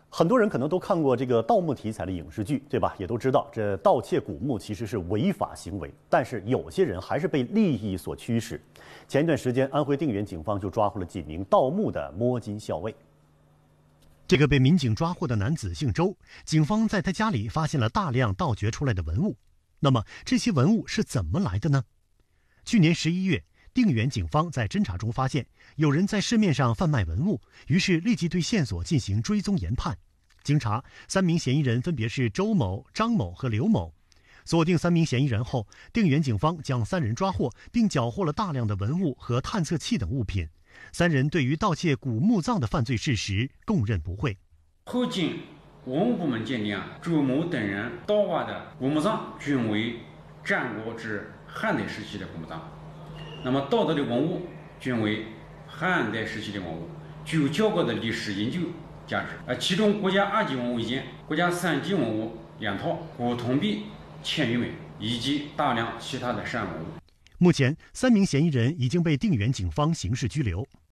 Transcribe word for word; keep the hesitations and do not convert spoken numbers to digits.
很多人可能都看过这个盗墓题材的影视剧，对吧？也都知道这盗窃古墓其实是违法行为，但是有些人还是被利益所驱使。前一段时间，安徽定远警方就抓获了几名盗墓的摸金校尉。 这个被民警抓获的男子姓周，警方在他家里发现了大量盗掘出来的文物。那么这些文物是怎么来的呢？去年十一月，定远警方在侦查中发现有人在市面上贩卖文物，于是立即对线索进行追踪研判。经查，三名嫌疑人分别是周某、张某和刘某。锁定三名嫌疑人后，定远警方将三人抓获，并缴获了大量的文物和探测器等物品。三人对于盗窃古墓葬的犯罪事实供认不讳。 后经文物部门鉴定，周某等人盗挖的古墓葬均为战国至汉代时期的古墓葬，那么盗得的文物均为汉代时期的文物，具有较高的历史研究价值。呃，其中国家二级文物一件，国家三级文物两套，古铜币千余枚，以及大量其他的善文物。 目前，三名嫌疑人已经被定远警方刑事拘留。